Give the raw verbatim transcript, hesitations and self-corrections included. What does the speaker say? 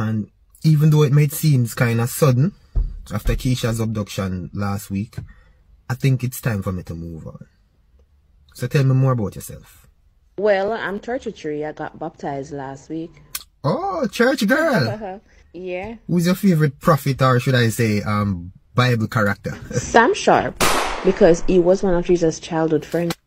And even though it might seem kind of sudden after Keisha's abduction last week, I think it's time for me to move on. So tell me more about yourself. Well, I'm thirty-three. I got baptized last week. Oh, church girl. Yeah. Who's your favorite prophet, or should I say, um, Bible character? Sam Sharp, because he was one of Jesus' childhood friends.